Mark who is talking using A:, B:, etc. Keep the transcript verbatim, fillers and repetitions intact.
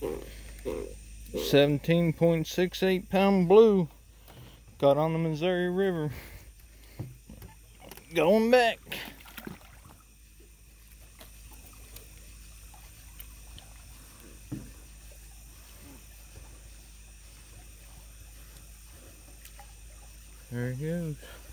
A: seventeen point six eight pound blue. Got on the Missouri River. Going back. There he goes.